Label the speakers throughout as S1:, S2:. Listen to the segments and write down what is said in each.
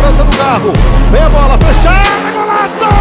S1: segurança do carro. Vem a bola fechada, golaço!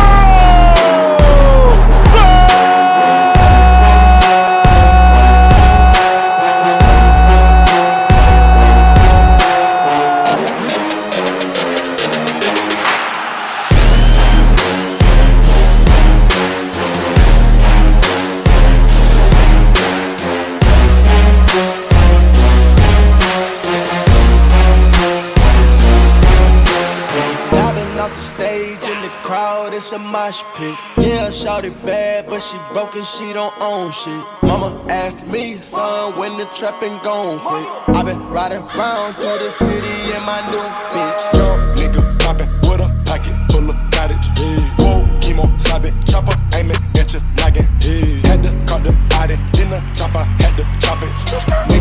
S2: Off the stage in the crowd, it's a mosh pit. Yeah, shawty bad, but she broken, she don't own shit. Mama asked me, son, when the trapping gon' quit. I been riding around through the city in my new bitch. Young nigga poppin' with a pocket full of cottage. Whoa, chemo, sobbing, chopper, aiming at your noggin. Had to cut the body, then the chopper had to chop it.